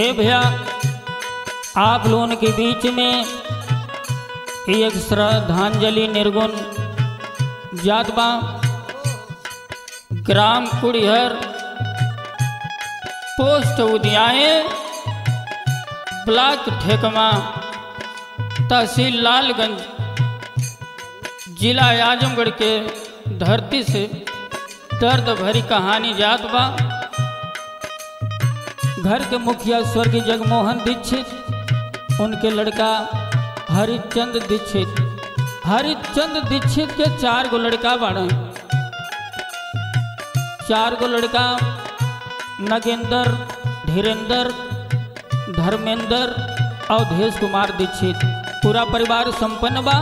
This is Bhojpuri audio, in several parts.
ए भैया आप लोगों के बीच में एक श्रद्धांजलि निर्गुण जातबा ग्राम कुड़िहर पोस्ट उदियाए ब्लॉक ठेकमा तहसील लालगंज जिला आजमगढ़ के धरती से दर्द भरी कहानी जात बा। घर के मुखिया स्वर्गीय जगमोहन दीक्षित, उनके लड़का हरिचंद दीक्षित के 4 गो लड़का बाड़े। 4 गो लड़का नगेंद्र, धीरेंद्र, धर्मेंद्र, अवधेश कुमार दीक्षित। पूरा परिवार संपन्न बा।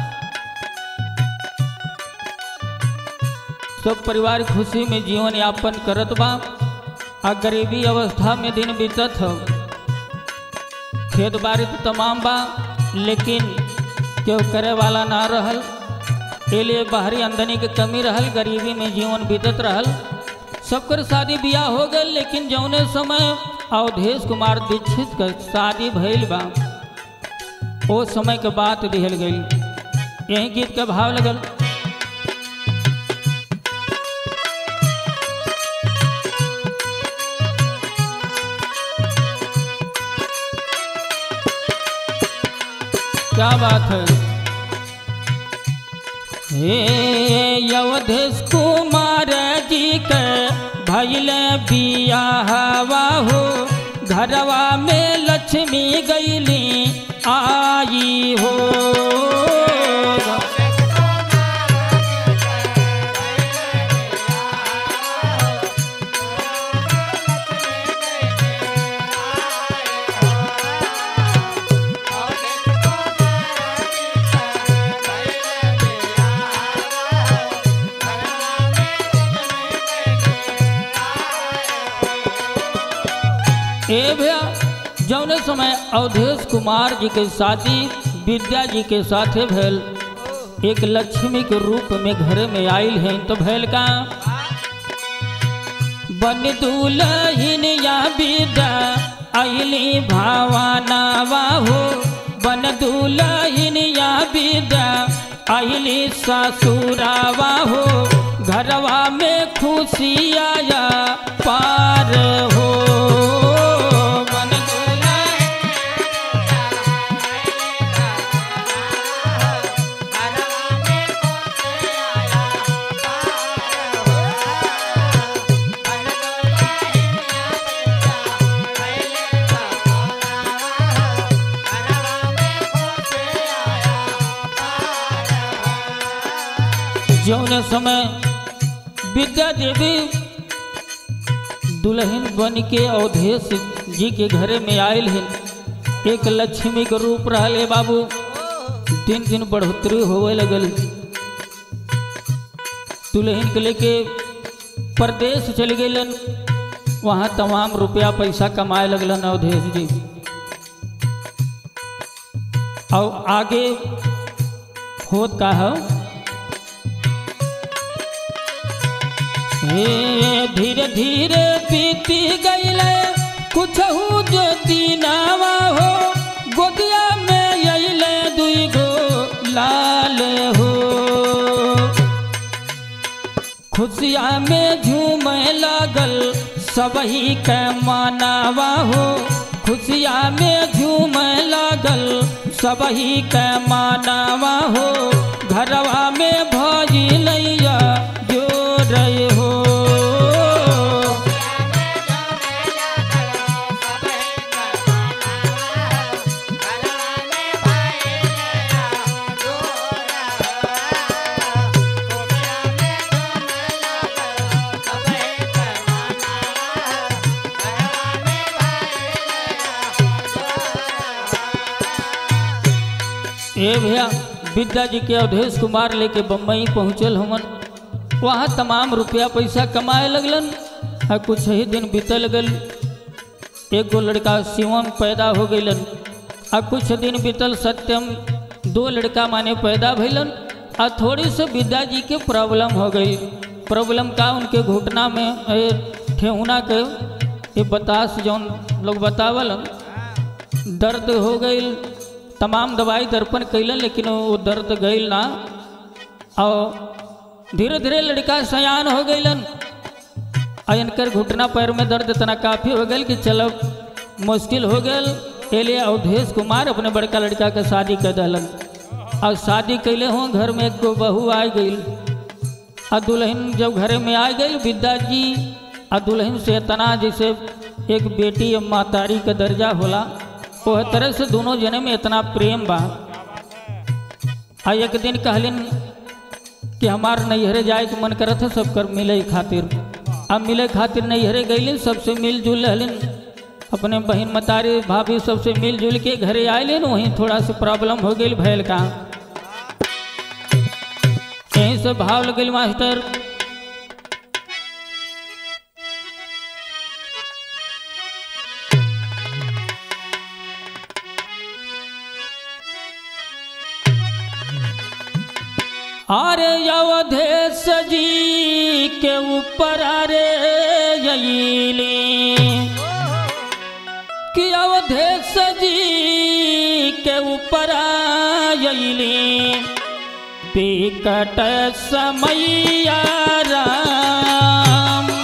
सब परिवार खुशी में जीवन यापन करत बा। आ गरीबी अवस्था में दिन बीतत हो। खेत बाड़ी तो तमाम बा, लेकिन क्यों करे वाला ना रहल। के लिए बाहरी आमदनी के कमी रहल, गरीबी में जीवन बीतत रहल। सबकर शादी ब्याह हो गए, लेकिन जौने समय अवधेश कुमार दीक्षित का शादी भइल बा, वो समय के बात दिहल गई। यही गीत का भाव लगल। क्या बात है। हे अवधेश कुमार जी के भइल बियाहवा हो, घरवा में लक्ष्मी गईली आई हो। ए भैया जौने समय अवधेश कुमार जी के शादी विद्या जी के साथे भैल, एक लक्ष्मी के रूप में घर में आयल है। तो भैल का बन दुल्हन या विद्या आइली भावानावा हो, बन दुल्हन या विद्या आइली ससुरावा हो, घरवा में खुशी आया पार हो। जौने समय विद्या देवी दुल्हन बन के अवधेश जी के घरे में आयल है, एक लक्ष्मी के रूप रहले बाबू। दिन दिन बढ़ोतरी होवे लगल। दुल्हन के लेके परदेश चल गए, वहाँ तमाम रुपया पैसा कमाए लगलन अवधेश जी। और आगे होत का है, धीरे धीरे बीती गईले कुछ जो दीनावा हो, गोदिया में अइले 2 गो लाल हो। खुशिया में झूमे लागल सबही के मानावा हो, खुशिया में झूमे लागल सबही के मानावा हो, घरवा में भइलैया जो रहे हो। ए भैया विद्या जी के अवधेश कुमार लेके बम्बई पहुँचल हमन। वहाँ तमाम रुपया पैसा कमाए लगलन। कुछ ही दिन बीते लगल, 1 गो लड़का शिवम पैदा हो गईलन। कुछ दिन बीतल सत्यम 2 लड़का माने पैदा भइलन। थोड़ी से विद्या जी के प्रॉब्लम हो गई। प्रॉब्लम का उनके घुटना में ठेहुना के ये बतास जौन लोग बतावल दर्द हो गई, तमाम दवाई दर्पण कैलन लेकिन वो दर्द गईल ना। और धीरे धीरे लड़का सयान हो गईलन। इनकर घुटना पैर में दर्द इतना काफ़ी हो गया कि चलो मुश्किल हो गया। लिए अवधेश कुमार अपने बड़का लड़का के शादी कर दलन। और शादी कैले हों घर में एक बहू आ गई। और दुल्हन जब घर में आ गई विद्या जी और दुल्हन से इतना जैसे एक बेटी या मातारी का दर्जा होला, वह तरह से दोनों जने में इतना प्रेम बा। आ एक दिन कहलिन कि हमार नैहरे जाए के मन करत है सब कर मिले खातिर। अब मिले खातिर नैहरे गईलिन, सबसे मिलजुल रहलिन, अपने बहन मतारी भाभी सबसे मिलजुल के घरे आए। वहीं थोड़ा सा प्रॉब्लम हो गई भैल का, यहीं से भाव लगे मास्टर। अरे अवधेश जी के ऊपर अरे यली कि अवधेश जी के ऊपर यली बिकट समैया राम।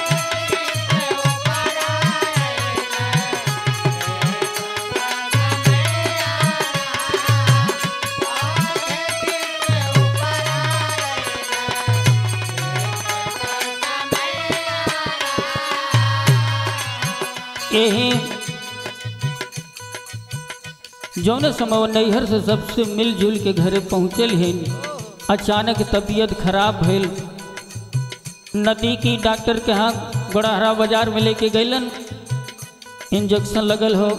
यही जौन समय नैहर से सबसे मिलजुल के घरे पहुँचल है, अचानक तबीयत खराब भइल। नदी की डॉक्टर के यहाँ बड़हरा बाजार में लेके गईलन, इंजेक्शन लगल हो,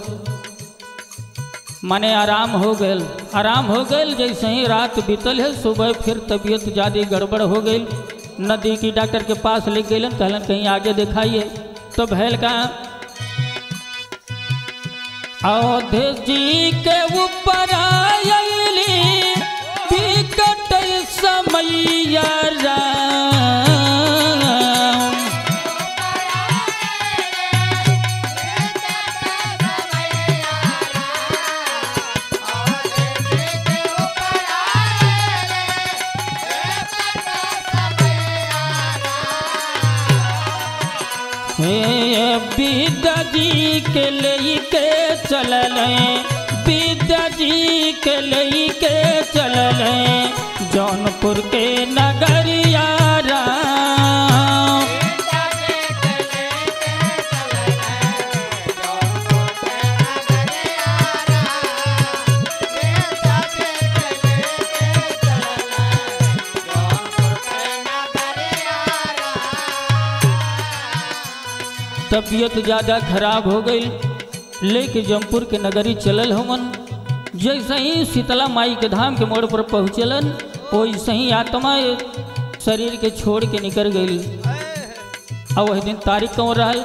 माने आराम हो गए। आराम हो गए जैसे ही रात बीतल है, सुबह फिर तबीयत ज़्यादा गड़बड़ हो गई। नदी की डॉक्टर के पास ले गईलन, कहलन कहीं आगे दिखाइए। तो भैल का अवधेश जी के ऊपर आयली बिकट समैया राम। विद्या जी के लेके चलल, विद्या जी के लेके चलल जौनपुर के नगरिया राम। तबीयत ज़्यादा खराब हो गई, लेके जौनपुर के नगरी चलल हमन। जैसे ही शीतला माई के धाम के मोड़ पर पहुँचलन, वैसे ही आत्मा शरीर के छोड़ के निकल गई। और वही दिन तारीख कौन रहल?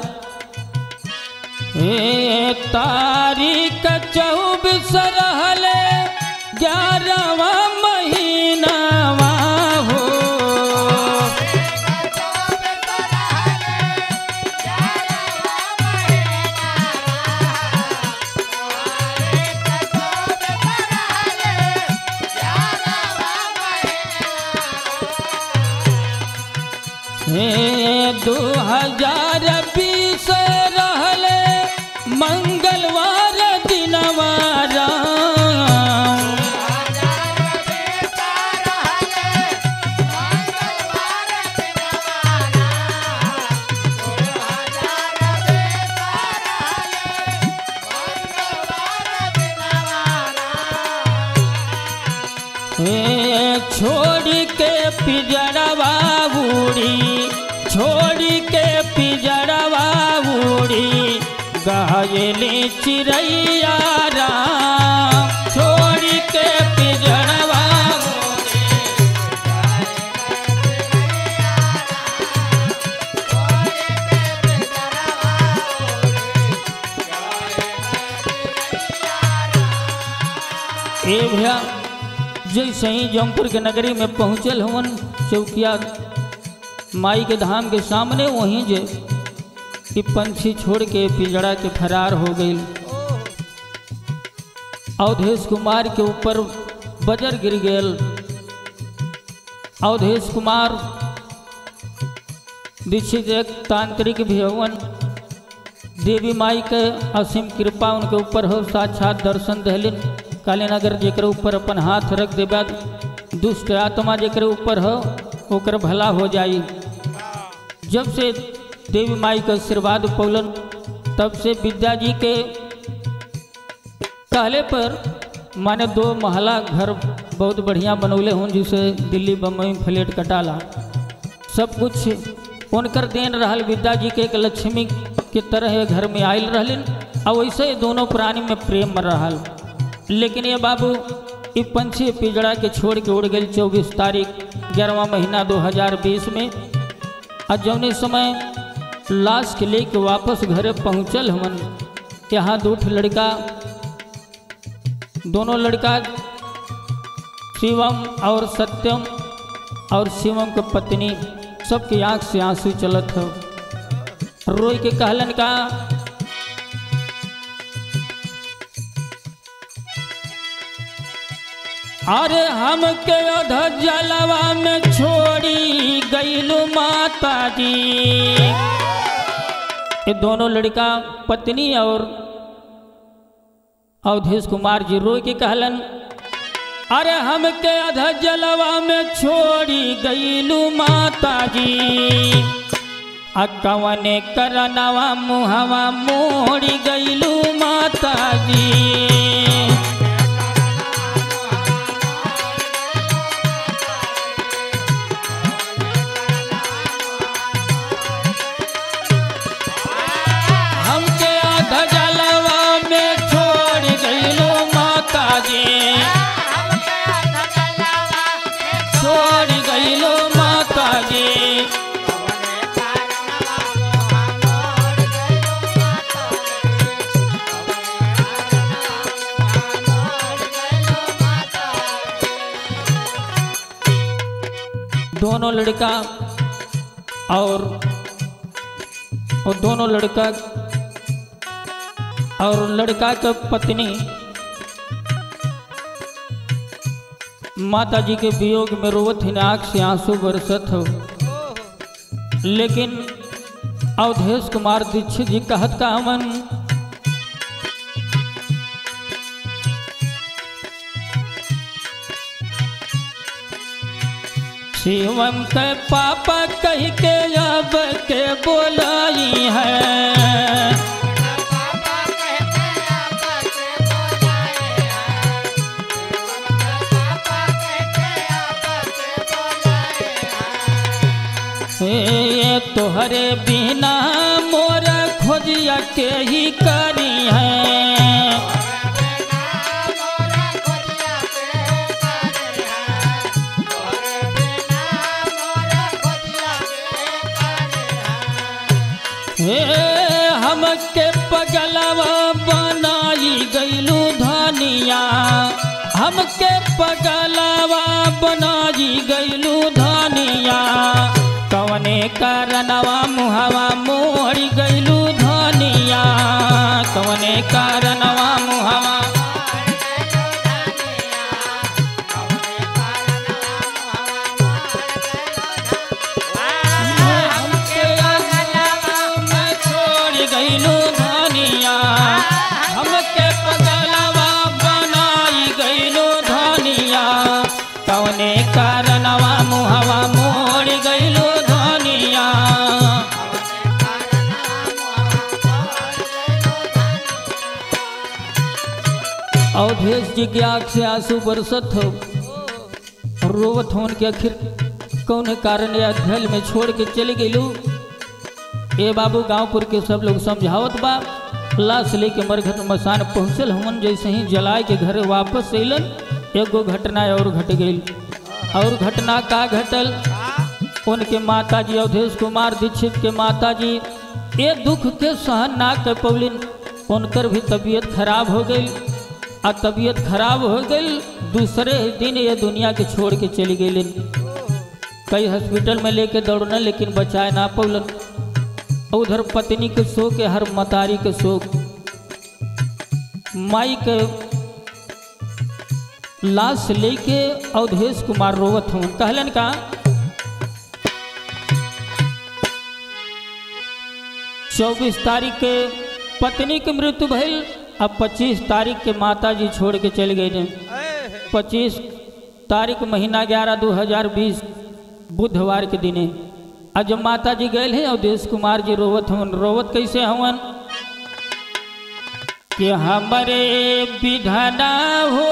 तारीख 24 रहल 11वां महीनावा हो। हे 2020 रहल मंगलवार दिनवारा। छोड़ के पिजड़वा उड़ी, छोड़ के पिजड़वा उड़ी गायली चिड़ैया राम। छोड़ के पिजड़वा ए भैया जैसे ही जौनपुर के नगरी में पहुँचल हवन चौकिया माई के धाम के सामने, वहीं जे कि पंछी छोड़ के पिंजड़ा के फरार हो गई। अवधेश कुमार के ऊपर बजर गिर गयल। अवधेश कुमार दीक्षित एक तांत्रिक भी हवन। देवी माई के असीम कृपा उनके ऊपर हो, साक्षात दर्शन दहलिन। कालीनगर जेकर ऊपर अपन हाथ रख देबा दुष्ट आत्मा जेकर ऊपर हो ओकर भला हो जाई। जब से देवी माई का आशीर्वाद पौलन तब से विद्या जी के कहले पर माने 2 महला घर बहुत बढ़िया बनौले हूँ, जिसे दिल्ली बम्बई में फ्लैट कटाला। सब कुछ उनकर देन रहल। विद्या जी के एक लक्ष्मी के तरह ये घर में आयल रहलिन और वैसे ही दोनों प्राणी में प्रेम रहल। लेकिन ये बाबू ये पंछी पिंजड़ा के छोड़ के उड़ गई 24 तारीख 11वां महीना 2020 में। और जौने समय लाश के लेके वापस घरे पहुँचल हमन, यहाँ 2 लड़का, दोनों लड़का शिवम और सत्यम और शिवम के पत्नी सबकी आंख से आंसू चलत हो। रोई के कहलन का अरे हमके अध जलवा में छोड़ी गईलू माता जी। ये दोनों लड़का पत्नी और अवधेश कुमार जी रोई के कहलन अरे हमके अध जलवा में छोड़ी गईलू माता जी। अकवने करनवा मुहवा मोड़ी गईलू माता जी। दोनों लड़का और दोनों लड़का और लड़का के पत्नी माता जी के वियोग में रोवत ही आँख से आंसू बरसत हो। लेकिन अवधेश कुमार दीक्षित जी कहत का हमन शिवम के पापा कह के अब के बोलाई है। ये तोहरे बिना मोर खोजिया के ही करी है। हमके पगलवा बनाई गईलू धनिया। हमके पगलवा बनाई गईलू धनिया। कवने कारणवा मुहवा मोड़ी गईलू धनिया। कवने कारणवा मुहवा गईलू धनिया। हमके पगलवा बनाई गईलू धनिया। कवने कारणवा मुहवा मोड़ गईलू धनिया। अवधेश जी की आँख से आंसू बरसत हो, रोवत होन के आखिर कौन कारण या धल में छोड़ के चले गईलू। ए बाबू गांवपुर के सब लोग समझावत बा। लाश लेके मरघट मसान पहुँचल हमन, जैसे ही जलाए के घरे वापस अलन एगो घटना और घट गई। और घटना का घटल, उनके माताजी अवधेश कुमार दीक्षित के माताजी ये दुख के सहन ना कर पौलिन। उनकर भी तबीयत खराब हो गई। और तबीयत खराब हो गई दूसरे दिन ये दुनिया के छोड़ के चली गई। कई हॉस्पिटल में लेके दौड़ना लेकिन बचाए ना पौलन। उधर पत्नी के शोक है, हर मतारी के शोक। माई के लाश लेके अवधेश कुमार रोवत हूँ। कहलन का 24 तारीख के पत्नी के मृत्यु भइल, अब 25 तारीख के माता जी छोड़ के चल गए। 25 तारीख महीना 11 2020 बुधवार के दिने आज जब माता जी गए हैं अवधेश कुमार जी रोवत हवन। रोवत कैसे हवन कि हमारे विधना हो,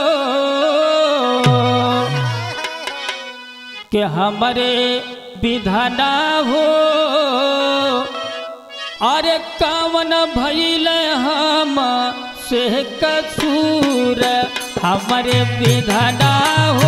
कि हमारे विधना हो, अरे कावन भइल हम से कसूर, हमारे विधना हो।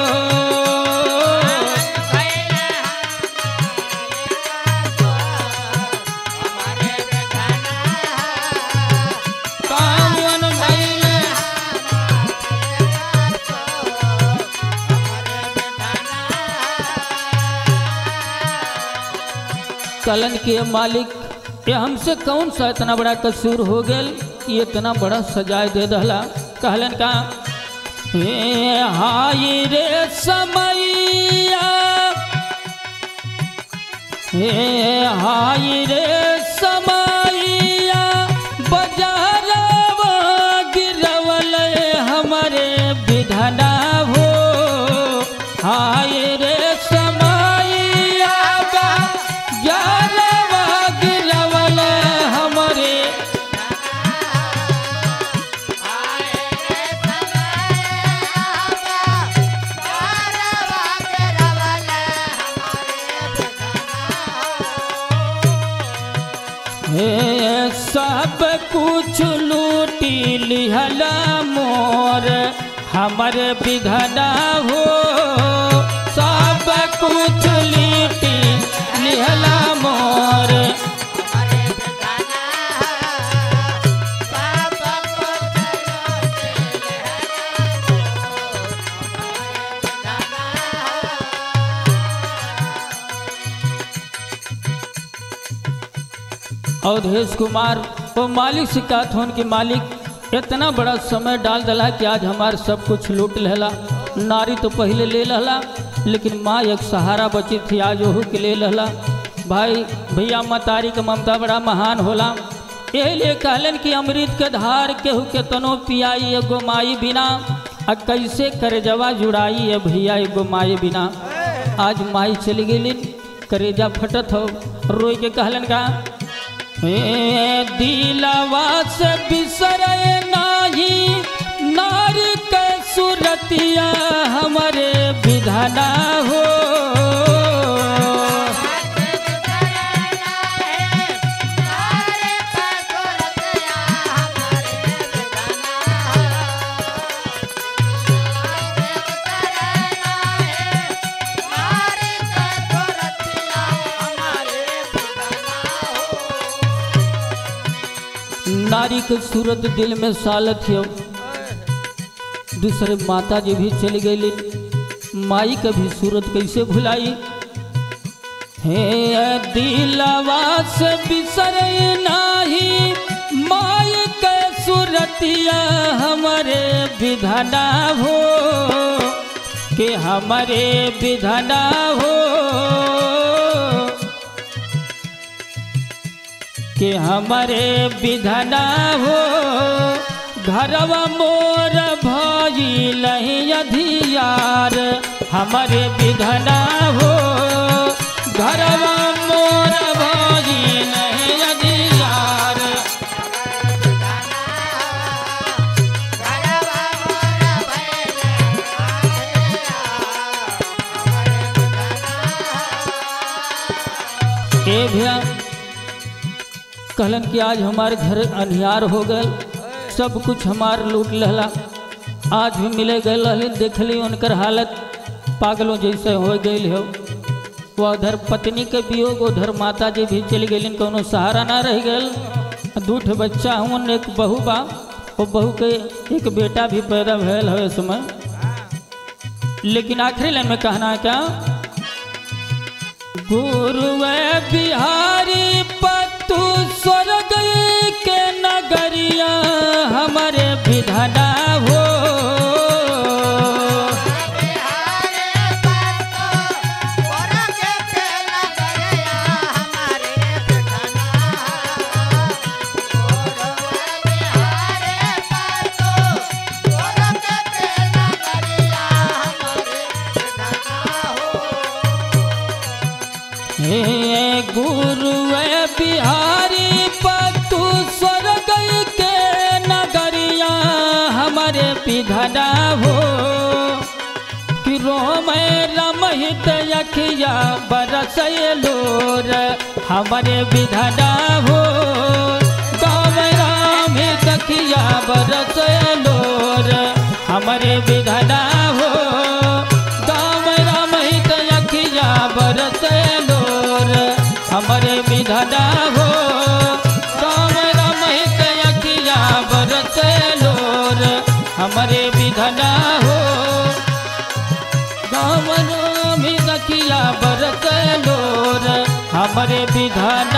कलन के मालिक ये हमसे कौन सा इतना बड़ा कसूर हो गया कि इतना बड़ा सजाए दे दहला। कहलन का हाय रे समैया, हाय रे समैया, बजारवा गिरवल हमारे विधना हो। हाय रे सब कुछ लूटी लिहला मोर, हमर विधना हो। सब कुछ लूटी लिहला मोर, अवधेश कुमार वो मालिक से कहत होन कि मालिक इतना बड़ा समय डाल दला कि आज हमार सब कुछ लूट लेला। नारी तो पहले ले लहला, लेकिन माँ एक सहारा बची थी, आज वहू के ले लहला। भाई भैया मतारी के ममता बड़ा महान होला। यही लिए कहलन कि अमृत के धार केहू के तनो पियाई एगो माई बिना, आ कैसे करेजवा जुड़ाई है भैया एगो माई बिना। आज माई चली गई, करेजा फटत हो, रोई के कहलन का दिलवा से बिसरे नाही नारी के सुरतिया, हमारे विधना हो। नारी के सूरत दिल में सालत हो। दूसरे माता जी भी चली गई, माई का भी सूरत कैसे भुलाई। हे दिलवा से बिसरे नाही माई के सूरतिया, हमारे विधना हो, कि हमारे विधना हो, कि हमारे विधना हो। घरवा मोर भइल अधियार, हमारे विधना हो। घरवा मोर भइल अधियार, ए भैया कहलन कि आज हमारे घर अनिहार हो गए, सब कुछ हमार लूट लहला। आज भी मिले गए, देख ली उनकर हालत पागलों जैसे हो गई हो। वो उधर पत्नी के वियोग, उधर माता जी भी चली गई, कोनो सहारा ना रह गए। दूठ बच्चा हूँ, एक बहू बा, वो बहू के एक बेटा भी पैदा भयल हो इस समय। लेकिन आखिरी लाइन में कहना क्या, गुरुवे बिहारी पतु स्वर्ग के नगरिया हमारे विधाना हो। गुरु बिहारी पतु स्वर्ग के नगरिया हमारे विधाना हो। कि रोम रमहित अखिया बरस लोर हमारे विधाना हो। गाँव राम अखिया बरस लोर हमारे विधाना हो। गाँव राम अखिया बरस हमारे विधाना हो। राम राम अखिया बरस लोर हमारे विधाना हो। राम राम अखिया बरस लोर हमारे विधाना।